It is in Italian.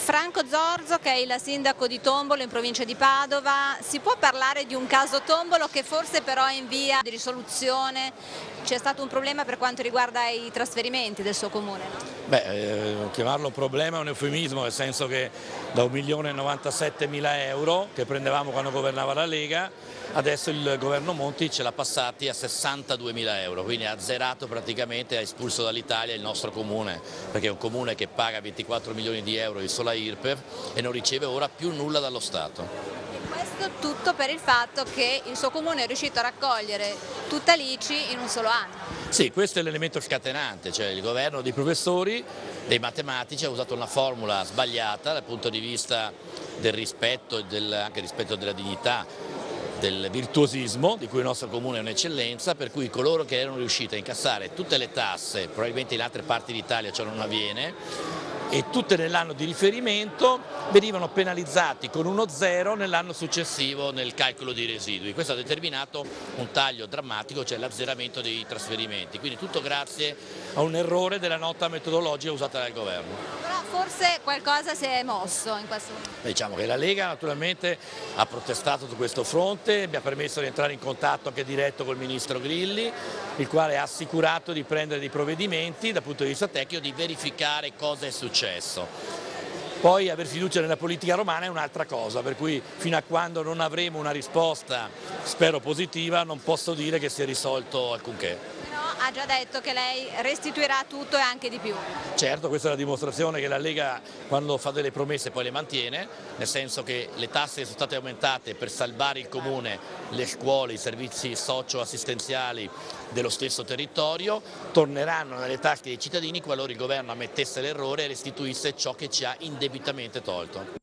Franco Zorzo, che è il sindaco di Tombolo in provincia di Padova, si può parlare di un caso Tombolo che forse però è in via di risoluzione? C'è stato un problema per quanto riguarda i trasferimenti del suo comune, no? Chiamarlo un problema è un eufemismo, nel senso che da 1.097.000 euro che prendevamo quando governava la Lega, adesso il governo Monti ce l'ha passati a 62.000 euro, quindi ha azzerato praticamente, ha espulso dall'Italia il nostro comune, perché è un comune che paga 24 milioni di euro di sola IRPEF e non riceve ora più nulla dallo Stato. Questo tutto per il fatto che il suo comune è riuscito a raccogliere tutta l'ICI in un solo anno. Sì, questo è l'elemento scatenante, cioè il governo dei professori, dei matematici ha usato una formula sbagliata dal punto di vista del rispetto e anche rispetto della dignità, del virtuosismo di cui il nostro comune è un'eccellenza, per cui coloro che erano riusciti a incassare tutte le tasse, probabilmente in altre parti d'Italia ciò non avviene, e tutte nell'anno di riferimento venivano penalizzati con uno zero nell'anno successivo nel calcolo dei residui. Questo ha determinato un taglio drammatico, cioè l'azzeramento dei trasferimenti, quindi tutto grazie a un errore della nota metodologica usata dal governo. Però forse qualcosa si è mosso in questo momento. Diciamo che la Lega naturalmente ha protestato su questo fronte, mi ha permesso di entrare in contatto anche diretto col ministro Grilli, il quale ha assicurato di prendere dei provvedimenti dal punto di vista tecnico, di verificare cosa è successo. Poi aver fiducia nella politica romana è un'altra cosa, per cui fino a quando non avremo una risposta, spero positiva, non posso dire che si è risolto alcunché. Però ha già detto che lei restituirà tutto e anche di più. Certo, questa è la dimostrazione che la Lega quando fa delle promesse poi le mantiene, nel senso che le tasse sono state aumentate per salvare il comune, le scuole, i servizi socio-assistenziali dello stesso territorio, torneranno nelle tasche dei cittadini qualora il governo ammettesse l'errore e restituisse ciò che ci ha indebitamente tolto.